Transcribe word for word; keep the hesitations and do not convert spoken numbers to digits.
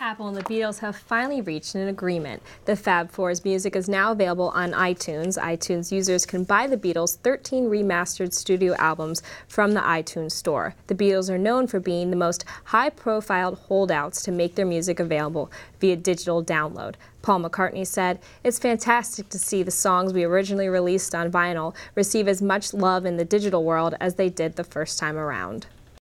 Apple and the Beatles have finally reached an agreement. The Fab Four's music is now available on iTunes. iTunes users can buy the Beatles' thirteen remastered studio albums from the iTunes store. The Beatles are known for being the most high-profile holdouts to make their music available via digital download. Paul McCartney said, "It's fantastic to see the songs we originally released on vinyl receive as much love in the digital world as they did the first time around."